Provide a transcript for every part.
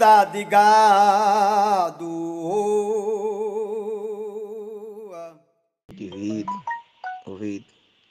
corrida de gado. Devido, ouvido,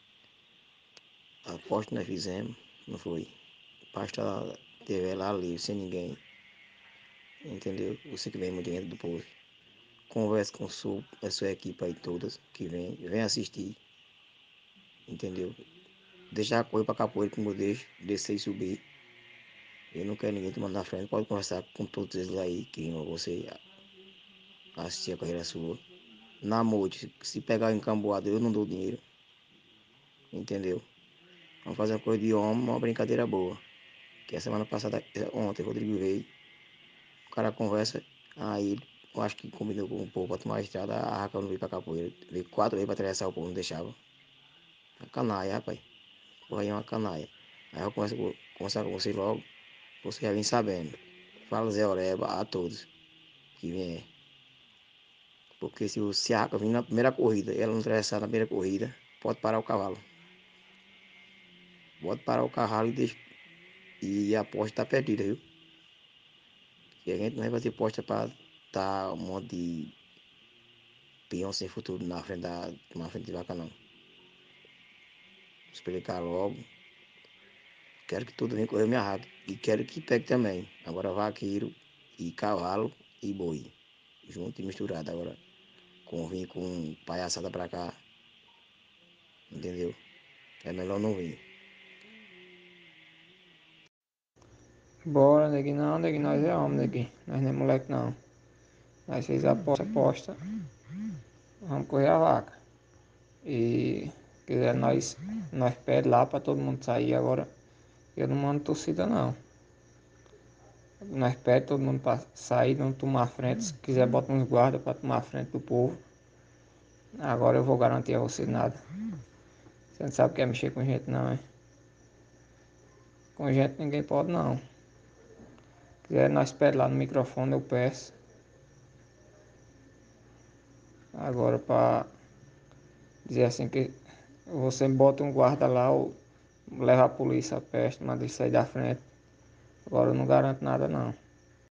a aposta que nós fizemos, não foi? O pastor teve lá livre, sem ninguém, entendeu? Você que vem muito dentro do povo. Converse com a sua equipe aí todas, que vem assistir, entendeu? Deixar a coisa para capoeira como eu deixo, descer e subir. Eu não quero ninguém tomando na frente, pode conversar com todos eles aí, que você assistir a carreira sua. Na noite, se pegar encamboado, eu não dou dinheiro, entendeu? Vamos fazer uma coisa de homem, uma brincadeira boa. Que a semana passada, ontem, o Rodrigo veio, o cara conversa, aí eu acho que combinou com o povo para tomar a estrada, a Raca não veio pra capoeira, veio 4 vezes para atravessar o povo, não deixava. É canalha, rapaz. Porra, aí é uma canalha. Aí eu começo a conversar com você logo, você já vem sabendo. Fala Zé Oreba a todos que vier. Porque se a Raca vir na primeira corrida, ela não atravessar na primeira corrida, pode parar o cavalo. Pode parar o cavalo e deixa. E a aposta tá perdida, viu? E a gente não vai fazer aposta pra tá um monte de peão sem futuro na frente de vaca, não. Vou explicar logo. Quero que tudo venha correr minha raca. E quero que pegue também. Agora vaqueiro e cavalo e boi. Junto e misturado. Agora com vir com palhaçada pra cá. Entendeu? É melhor não vir. Bora, neguinho, não, neguinho, nós é homem, neguinho. Nós não é moleque, não. Nós fez a aposta. Vamos correr a vaca. E quiser nós pede lá pra todo mundo sair agora. Eu não mando torcida, não. Nós pede todo mundo pra sair, não tomar frente. Se quiser, bota uns guardas pra tomar frente do povo. Agora eu vou garantir a você nada. Você não sabe o que é mexer com gente, não, é? Com gente ninguém pode, não. Se quiser, nós pede lá no microfone, eu peço. Agora pra dizer assim que você bota um guarda lá ou leva a polícia a peste, manda ele sair da frente. Agora eu não garanto nada, não.